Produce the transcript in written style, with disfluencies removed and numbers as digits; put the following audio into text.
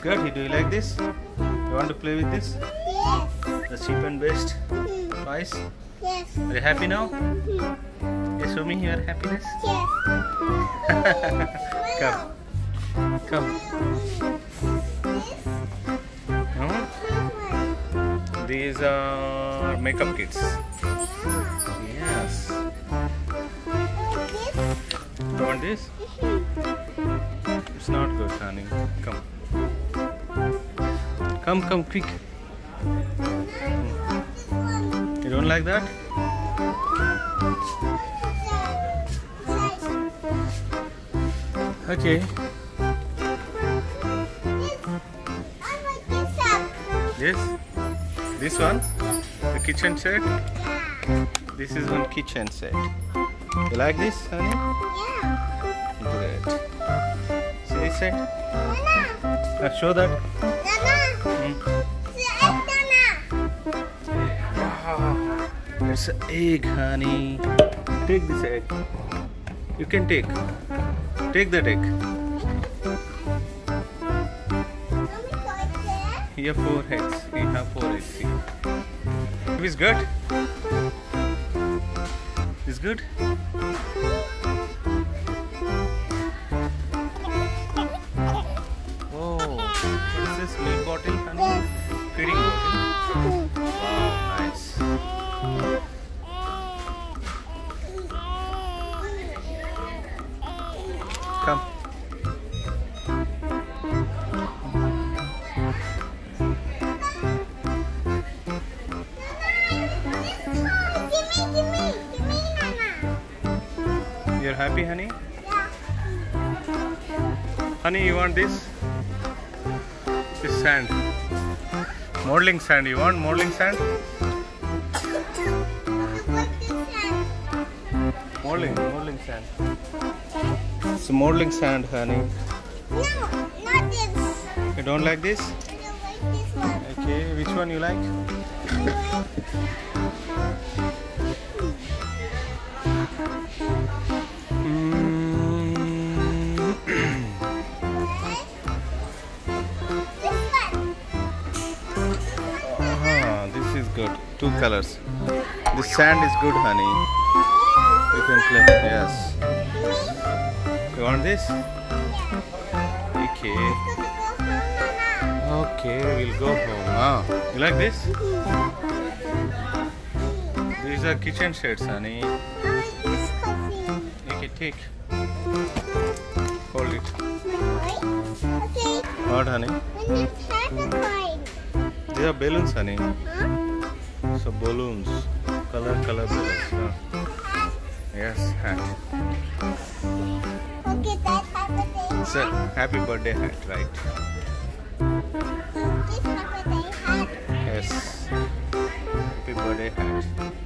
good. Do you like this? You want to play with this? Yes. The cheap and best toys? Yes. Are you happy now? Yes, show me your happiness. Yes. Come. Come. These are makeup kits. Yes. You want this? It's not good, honey. Come. Come, quick. You don't like that? Okay. Yes. This one? The kitchen set? This is one kitchen set. You like this, honey? Yeah. Great. See this side? Show that. Wow. It's an egg, honey. Take this egg. You can take. Take that egg. Here 4 eggs. We have 4 eggs here. Is good? Is good? Oh, what is this? Milk bottle, honey? Feeding bottle. Wow, nice. Come. You're happy, honey? Yeah. Honey, you want this? This sand. Modeling sand. You want modeling sand? Modeling sand. It's modeling sand, honey. No, not this. You don't like this? I don't like this one. Okay, which one you like? I like This is good. 2 colors. This sand is good, honey. You can play. Yes. You want this? Okay. Okay, we'll go home. You like this? These are kitchen sets, honey. I like this coffee. Okay, take. Hold it. Okay. What, honey? When you tap the coin. These are balloons, honey. Huh? So balloons. Color balloons. Yes, hat. Okay, that's happy. It's a happy birthday hat, right? This happy hat. Yes. Happy birthday hat.